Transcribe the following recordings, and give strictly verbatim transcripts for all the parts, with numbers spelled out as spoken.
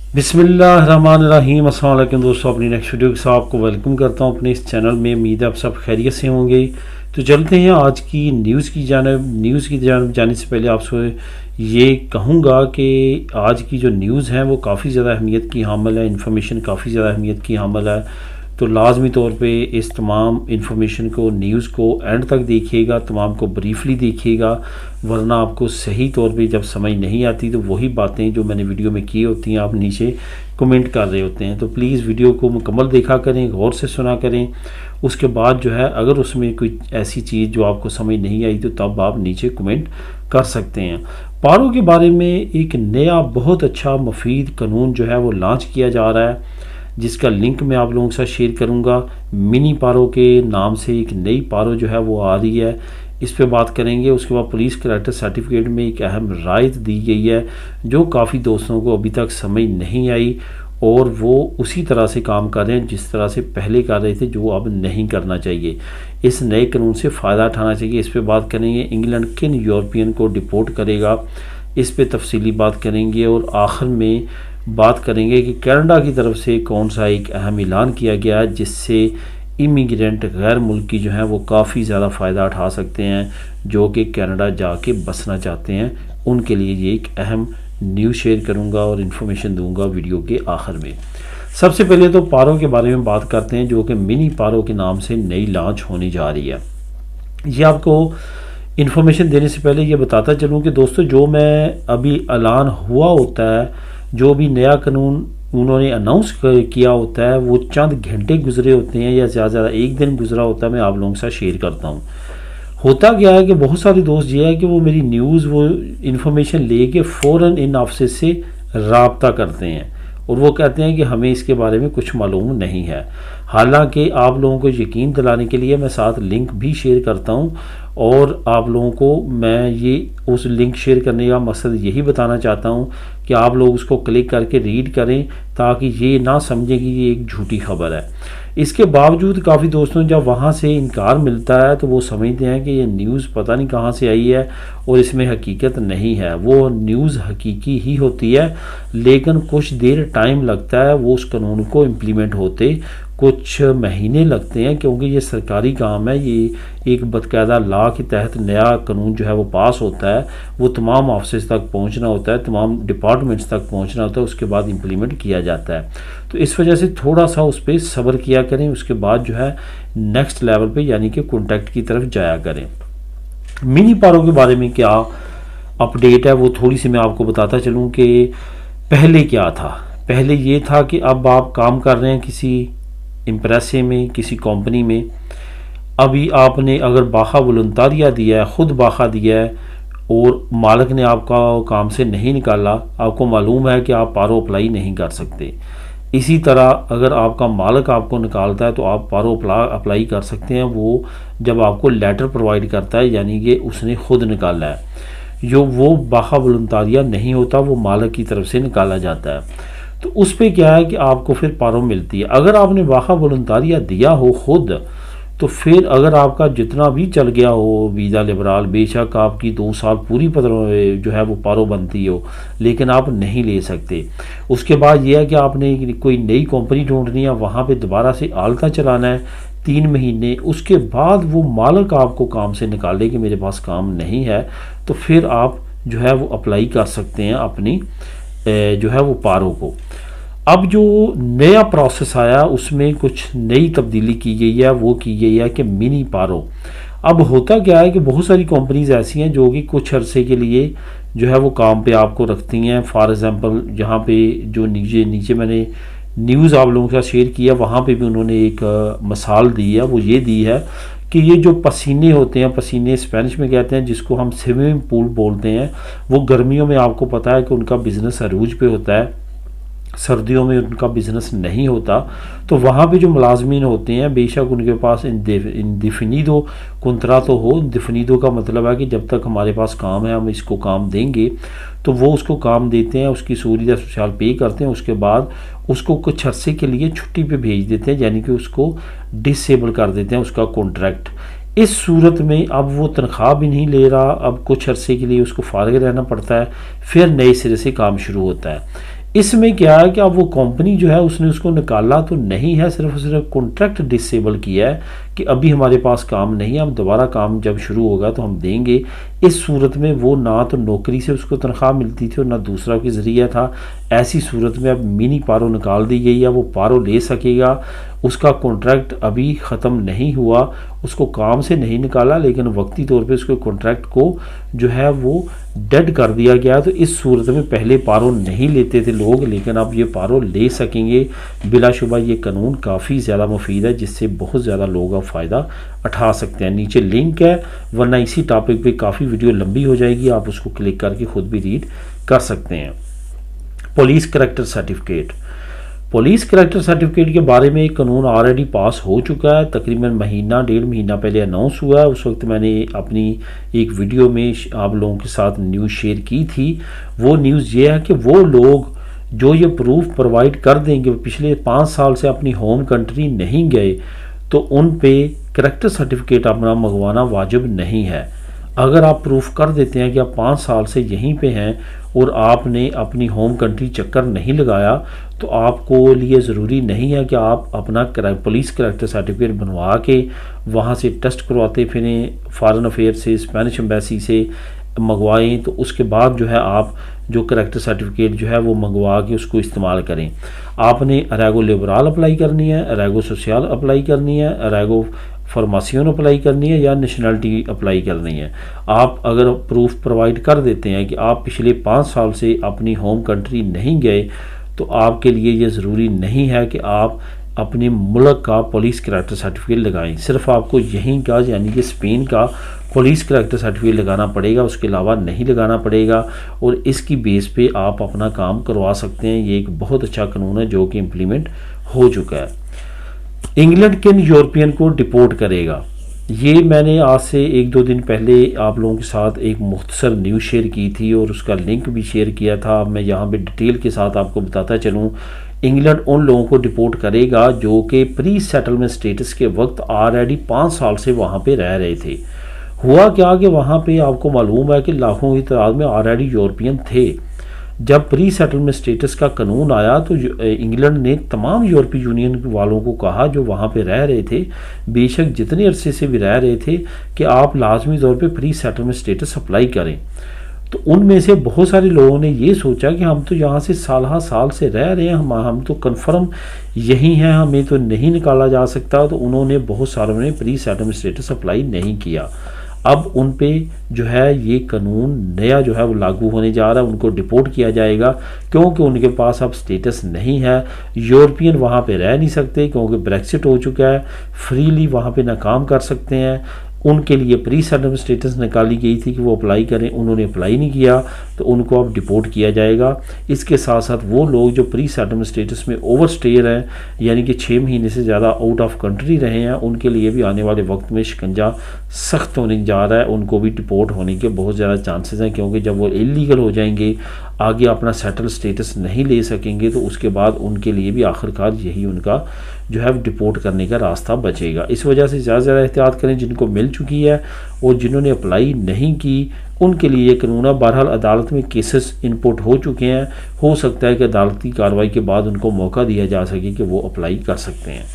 बिस्मिल्लाहिर्रहमानिर्रहीम। अस्सलाम वालेकुम दोस्तों, अपनी नेक्स्ट वीडियो के साथ आपको वेलकम करता हूं अपने इस चैनल में। उम्मीद है आप सब खैरियत से होंगे। तो चलते हैं आज की न्यूज़ की जानब। न्यूज़ की जानब जाने से पहले आपसे ये कहूँगा कि आज की जो न्यूज़ है वो काफ़ी ज़्यादा अहमियत की हामिल है। इन्फॉर्मेशन काफ़ी ज़्यादा अहमियत की हामिल है, तो लाजमी तौर पे इस तमाम इन्फॉर्मेशन को, न्यूज़ को एंड तक देखिएगा, तमाम को ब्रीफली देखिएगा, वरना आपको सही तौर पे जब समझ नहीं आती तो वही बातें जो मैंने वीडियो में की होती हैं आप नीचे कमेंट कर रहे होते हैं। तो प्लीज़ वीडियो को मुकम्मल देखा करें, गौर से सुना करें। उसके बाद जो है अगर उसमें कोई ऐसी चीज़ जो आपको समझ नहीं आई तो तब आप नीचे कमेंट कर सकते हैं। पारो के बारे में एक नया बहुत अच्छा मुफीद कानून जो है वो लॉन्च किया जा रहा है, जिसका लिंक मैं आप लोगों के साथ शेयर करूंगा। मिनी पारो के नाम से एक नई पारो जो है वो आ रही है, इस पे बात करेंगे। उसके बाद पुलिस कैरेक्टर सर्टिफिकेट में एक अहम राय दी गई है जो काफ़ी दोस्तों को अभी तक समझ नहीं आई और वो उसी तरह से काम कर रहे हैं जिस तरह से पहले कर रहे थे, जो अब नहीं करना चाहिए। इस नए कानून से फ़ायदा उठाना चाहिए, इस पे बात करेंगे। इंग्लैंड किन यूरोपियन को डिपोर्ट करेगा, इस पे तफसीली बात करेंगे। और आखिर में बात करेंगे कि कनाडा की तरफ से कौन सा एक अहम ऐलान किया गया है जिससे इमिग्रेंट गैर मुल्की जो हैं वो काफ़ी ज़्यादा फ़ायदा उठा सकते हैं, जो कि कनाडा जाके बसना चाहते हैं। उनके लिए ये एक अहम न्यूज़ शेयर करूंगा और इन्फॉर्मेशन दूंगा वीडियो के आखिर में। सबसे पहले तो पारो के बारे में बात करते हैं, जो कि मिनी पारो के नाम से नई लॉन्च होने जा रही है। ये आपको इन्फॉर्मेशन देने से पहले ये बताता चलूँ कि दोस्तों, जो मैं अभी ऐलान हुआ होता है, जो भी नया कानून उन्होंने अनाउंस किया होता है, वो चंद घंटे गुजरे होते हैं या ज़्यादा ज़्यादा एक दिन गुजरा होता है, मैं आप लोगों के साथ शेयर करता हूँ। होता क्या है कि बहुत सारे दोस्त ये है कि वो मेरी न्यूज़, वो इन्फॉर्मेशन लेके फ़ौरन इन ऑफिस से रब्ता करते हैं और वो कहते हैं कि हमें इसके बारे में कुछ मालूम नहीं है। हालांकि आप लोगों को यकीन दिलाने के लिए मैं साथ लिंक भी शेयर करता हूं, और आप लोगों को मैं ये उस लिंक शेयर करने का मकसद यही बताना चाहता हूं कि आप लोग उसको क्लिक करके रीड करें, ताकि ये ना समझें कि ये एक झूठी खबर है। इसके बावजूद काफ़ी दोस्तों जब वहाँ से इनकार मिलता है तो वो समझते हैं कि ये न्यूज़ पता नहीं कहाँ से आई है और इसमें हकीकत नहीं है। वो न्यूज़ हकीकी ही होती है, लेकिन कुछ देर टाइम लगता है वो उस कानून को इम्प्लीमेंट होते, कुछ महीने लगते हैं, क्योंकि ये सरकारी काम है। ये एक बाकायदा लॉ के तहत नया कानून जो है वो पास होता है, वो तमाम ऑफिस तक पहुंचना होता है, तमाम डिपार्टमेंट्स तक पहुंचना होता है, उसके बाद इम्प्लीमेंट किया जाता है। तो इस वजह से थोड़ा सा उस पर सब्र किया करें, उसके बाद जो है नेक्स्ट लेवल पे यानी कि कॉन्टैक्ट की तरफ जाया करें। मिनी पारो के बारे में क्या अपडेट है वो थोड़ी सी मैं आपको बताता चलूँ कि पहले क्या था। पहले ये था कि अब आप काम कर रहे हैं किसी इम्प्रेसे में, किसी कंपनी में। अभी आपने अगर बाखा वॉलंटारिया दिया है, खुद बाखा दिया है, और मालिक ने आपका काम से नहीं निकाला, आपको मालूम है कि आप पारो अप्लाई नहीं कर सकते। इसी तरह अगर आपका मालिक आपको निकालता है तो आप पारो अप्लाई कर सकते हैं, वो जब आपको लेटर प्रोवाइड करता है, यानी कि उसने खुद निकाला है। जो वो बाखा वॉलंटारिया नहीं होता, वो मालिक की तरफ से निकाला जाता है। तो उस पर क्या है कि आपको फिर पारो मिलती है। अगर आपने बाखा वॉलंटारिया दिया हो खुद, तो फिर अगर आपका जितना भी चल गया हो वीज़ा लिबरल, बेशक आपकी दो साल पूरी पर जो है वो पारो बनती हो, लेकिन आप नहीं ले सकते। उसके बाद यह है कि आपने कोई नई कंपनी ढूंढनी है, वहाँ पे दोबारा से आलता चलाना है तीन महीने। उसके बाद वो मालिक आपको काम से निकाले कि मेरे पास काम नहीं है, तो फिर आप जो है वो अप्लाई कर सकते हैं अपनी जो है वो पारो को। अब जो नया प्रोसेस आया उसमें कुछ नई तब्दीली की गई है, वो की गई है कि मिनी पारो। अब होता क्या है कि बहुत सारी कंपनीज ऐसी हैं जो कि कुछ अरसे के लिए जो है वो काम पे आपको रखती हैं। फॉर एग्जांपल जहाँ पे जो नीचे नीचे मैंने न्यूज़ आप लोगों के साथ शेयर किया, वहाँ पे भी उन्होंने एक मिसाल दी है। वो ये दी है कि ये जो पसीने होते हैं, पसीने स्पेनिश में कहते हैं, जिसको हम स्विमिंग पूल बोलते हैं, वो गर्मियों में आपको पता है कि उनका बिज़नेस अरूज पे होता है, सर्दियों में उनका बिज़नेस नहीं होता। तो वहाँ पे जो मुलाजमीन होते हैं, बेशक उनके पास इंडिफिनिदो कुंतरा तो हो। इंडिफिनिदो का मतलब है कि जब तक हमारे पास काम है हम इसको काम देंगे, तो वो उसको काम देते हैं, उसकी सूरी या सोशल पे करते हैं, उसके बाद उसको कुछ अरसे के लिए छुट्टी पे भेज देते हैं, यानी कि उसको डिसेबल कर देते हैं उसका कॉन्ट्रैक्ट। इस सूरत में अब वो तनख्वाह भी नहीं ले रहा, अब कुछ अरसे के लिए उसको फारिग रहना पड़ता है, फिर नए सिरे से काम शुरू होता है। इसमें क्या है कि अब वो कंपनी जो है उसने उसको निकाला तो नहीं है, सिर्फ और सिर्फ कॉन्ट्रैक्ट डिसेबल किया है कि अभी हमारे पास काम नहीं है, हम दोबारा काम जब शुरू होगा तो हम देंगे। इस सूरत में वो ना तो नौकरी से उसको तनख्वाह मिलती थी और ना दूसरा कोई ज़रिया था। ऐसी सूरत में अब मिनी पारो निकाल दी गई है, वो पारो ले सकेगा। उसका कॉन्ट्रैक्ट अभी ख़त्म नहीं हुआ, उसको काम से नहीं निकाला, लेकिन वक्ती तौर पे उसके कॉन्ट्रैक्ट को जो है वो डेड कर दिया गया। तो इस सूरत में पहले पारो नहीं लेते थे लोग, लेकिन अब ये पारो ले सकेंगे। बिलाशुबा ये कानून काफ़ी ज़्यादा मुफीद है, जिससे बहुत ज़्यादा लोग अब फ़ायदा उठा सकते हैं। नीचे लिंक है, वरना इसी टॉपिक पे काफ़ी वीडियो लंबी हो जाएगी, आप उसको क्लिक करके खुद भी रीड कर सकते हैं। Police character certificate, police character certificate के बारे में एक कानून ऑलरेडी पास हो चुका है, तकरीबन महीना डेढ़ महीना पहले अनाउंस हुआ है। उस वक्त मैंने अपनी एक वीडियो में आप लोगों के साथ न्यूज़ शेयर की थी। वो न्यूज़ ये है कि वो लोग जो ये प्रूफ प्रोवाइड कर देंगे पिछले पाँच साल से अपनी होम कंट्री नहीं गए, तो उन पे करैक्टर सर्टिफिकेट अपना मंगवाना वाजिब नहीं है। अगर आप प्रूफ कर देते हैं कि आप पाँच साल से यहीं पे हैं और आपने अपनी होम कंट्री चक्कर नहीं लगाया, तो आपको लिए ज़रूरी नहीं है कि आप अपना पुलिस करैक्टर सर्टिफिकेट बनवा के वहाँ से टेस्ट करवाते फिरें, फॉरेन अफेयर से, स्पेनिश एम्बेसी से मंगवाएं। तो उसके बाद जो है आप जो करैक्टर सर्टिफिकेट जो है वो मंगवा के उसको इस्तेमाल करें। आपने अरेगो लिबराल अप्लाई करनी है, अरेगो सोशल अप्लाई करनी है, अरेगो फार्मासियोन अप्लाई करनी है या नेशनलिटी अप्लाई करनी है। आप अगर प्रूफ प्रोवाइड कर देते हैं कि आप पिछले पाँच साल से अपनी होम कंट्री नहीं गए, तो आपके लिए ये ज़रूरी नहीं है कि आप अपने मुल्क का पुलिस करैक्टर सर्टिफिकेट लगाएं। सिर्फ आपको यहीं का यानी कि स्पेन का पुलिस करैक्टर सर्टिफिकेट लगाना पड़ेगा, उसके अलावा नहीं लगाना पड़ेगा। और इसकी बेस पे आप अपना काम करवा सकते हैं। ये एक बहुत अच्छा कानून है जो कि इम्प्लीमेंट हो चुका है। इंग्लैंड किन यूरोपियन को डिपोर्ट करेगा, ये मैंने आज से एक दो दिन पहले आप लोगों के साथ एक मुख्तसर न्यूज़ शेयर की थी और उसका लिंक भी शेयर किया था। मैं यहाँ पे डिटेल के साथ आपको बताता चलूँ। इंग्लैंड उन लोगों को डिपोर्ट करेगा जो कि प्री सेटलमेंट स्टेटस के वक्त ऑलरेडी पाँच साल से वहाँ पे रह रहे थे। हुआ क्या कि वहाँ पे आपको मालूम है कि लाखों की तादाद में ऑलरेडी यूरोपियन थे। जब प्री सेटलमेंट स्टेटस का कानून आया तो इंग्लैंड ने तमाम यूरोपीय यूनियन वालों को कहा जो वहाँ पे रह रहे थे, बेशक जितने अरसे से भी रह रहे थे, कि आप लाजमी तौर पे प्री सेटलमेंट स्टेटस अप्लाई करें। तो उनमें से बहुत सारे लोगों ने ये सोचा कि हम तो यहाँ से साल हा साल से रह रहे हैं, हम हम तो कन्फर्म यही हैं, हमें तो नहीं निकाला जा सकता। तो उन्होंने बहुत सारों ने प्री सेटलमेंट स्टेटस अप्लाई नहीं किया। अब उन पे जो है ये कानून नया जो है वो लागू होने जा रहा है, उनको डिपोर्ट किया जाएगा क्योंकि उनके पास अब स्टेटस नहीं है। यूरोपियन वहाँ पे रह नहीं सकते क्योंकि ब्रेक्सिट हो चुका है, फ्रीली वहाँ पे ना काम कर सकते हैं। उनके लिए प्री सेटलमेंट स्टेटस निकाली गई थी कि वो अप्लाई करें, उन्होंने अप्लाई नहीं किया, तो उनको अब डिपोर्ट किया जाएगा। इसके साथ साथ वो लोग जो प्री सेटलमेंट स्टेटस में ओवर स्टेयर हैं, यानी कि छः महीने से ज़्यादा आउट ऑफ कंट्री रहे हैं, उनके लिए भी आने वाले वक्त में शिकंजा सख्त होने जा रहा है। उनको भी डिपोर्ट होने के बहुत ज़्यादा चांसेस हैं क्योंकि जब वो इलीगल हो जाएंगे, आगे अपना सेटल स्टेटस नहीं ले सकेंगे, तो उसके बाद उनके लिए भी आखिरकार यही उनका जो है डिपोर्ट करने का रास्ता बचेगा। इस वजह से ज़्यादा से ज़्यादा एहतियात करें। जिनको मिल चुकी है और जिन्होंने अप्लाई नहीं की उनके लिए ये कानून है। बहरहाल अदालत में केसेस इनपुट हो चुके हैं, हो सकता है कि अदालती कार्रवाई के बाद उनको मौका दिया जा सके कि वो अप्लाई कर सकते हैं।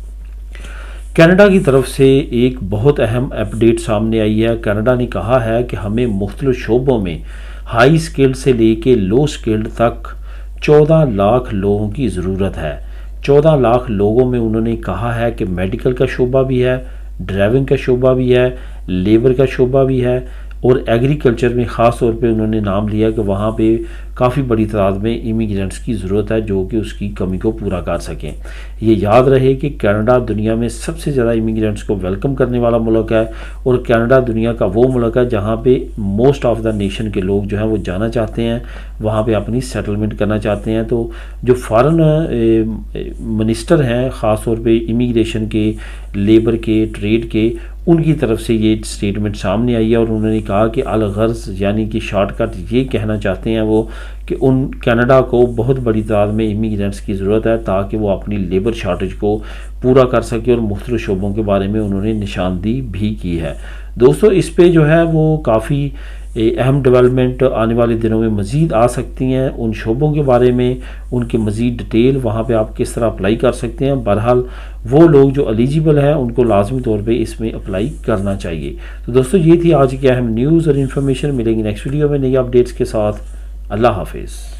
कनाडा की तरफ से एक बहुत अहम अपडेट सामने आई है। कनाडा ने कहा है कि हमें मुख्तलिफ शोबों में हाई स्किल्ड से लेके लो स्किल्ड तक चौदह लाख लोगों की ज़रूरत है। चौदह लाख लोगों में उन्होंने कहा है कि मेडिकल का शोबा भी है, ड्राइविंग का शोबा भी है, लेबर का शोबा भी है और एग्रीकल्चर में ख़ास तौर पे उन्होंने नाम लिया कि वहाँ पे काफ़ी बड़ी तादाद में इमिग्रेंट्स की ज़रूरत है जो कि उसकी कमी को पूरा कर सकें। ये याद रहे कि कनाडा दुनिया में सबसे ज़्यादा इमिग्रेंट्स को वेलकम करने वाला मुल्क है और कनाडा दुनिया का वो मुल्क है जहाँ पे मोस्ट ऑफ द नेशन के लोग जो हैं वो जाना चाहते हैं, वहाँ पे अपनी सेटलमेंट करना चाहते हैं। तो जो फॉरेन मिनिस्टर हैं ख़ास तौर पे इमिग्रेशन के, लेबर के, ट्रेड के, उनकी तरफ से ये स्टेटमेंट सामने आई है और उन्होंने कहा कि अलगर्ज यानी कि शॉर्टकट ये कहना चाहते हैं वो कि उन कनाडा को बहुत बड़ी तादाद में इमिग्रेंट्स की ज़रूरत है ताकि वो अपनी लेबर शॉर्टेज को पूरा कर सके और मुख्तलिफ शोबों के बारे में उन्होंने निशानदेही भी की है। दोस्तों इस पे जो है वो काफ़ी अहम डेवलपमेंट आने वाले दिनों में मज़ीद आ सकती हैं। उन शोबों के बारे में उनकी मज़ीद डिटेल वहाँ पे आप किस तरह अप्लाई कर सकते हैं। बहरहाल वो लोग जो एलिजिबल हैं उनको लाजमी तौर पे इसमें अप्लाई करना चाहिए। तो दोस्तों ये थी आज की अहम न्यूज़ और इन्फॉर्मेशन। मिलेंगे नेक्स्ट वीडियो में नई अपडेट्स के साथ। अल्लाह हाफिज़।